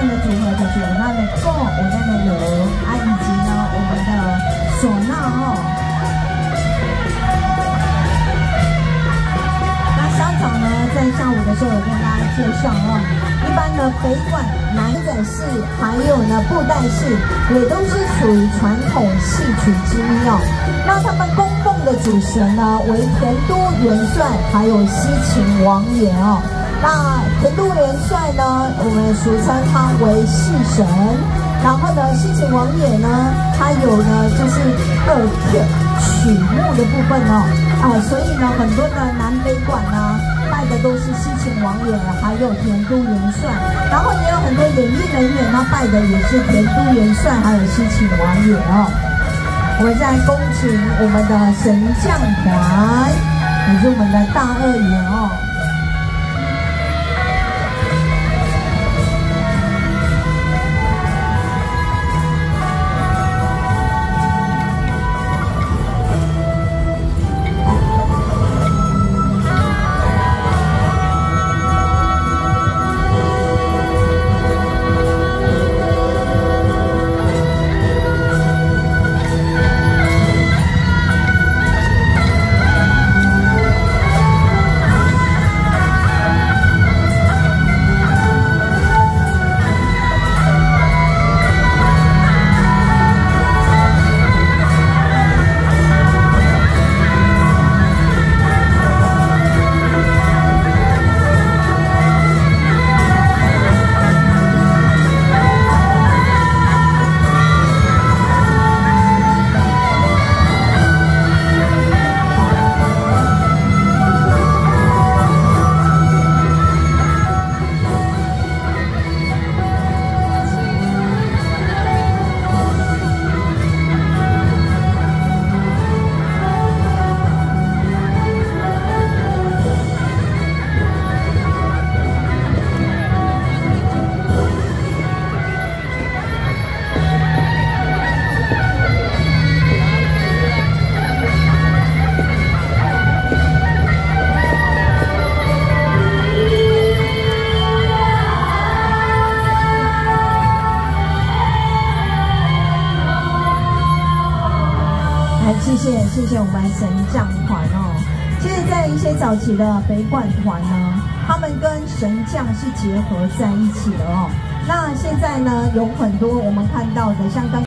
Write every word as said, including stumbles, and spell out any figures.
样的组合就是有那的够，有那的螺，啊，以及呢我们的唢呐哦。那稍早呢，在下午的时候有跟大家介绍哦，一般的北管、南仔式还有呢布袋式，也都是属于传统戏曲之一哦。那他们供奉的主神呢为田都元帅，还有西秦王爷哦。那田都元帅呢，我们俗称他为戏神，然后呢，西秦王爷呢，他有呢就是二片曲目的部分哦，啊，所以呢，很多的南北管呢拜的都是西秦王爷，还有田都元帅，然后也有很多演艺人员呢拜的也是田都元帅，还有西秦王爷哦。我们在恭请我们的神将团，也是我们的大二爷哦。谢谢谢谢我们神将团哦。其实，在一些早期的北管团呢，他们跟神将是结合在一起的哦。那现在呢，有很多我们看到的，像刚。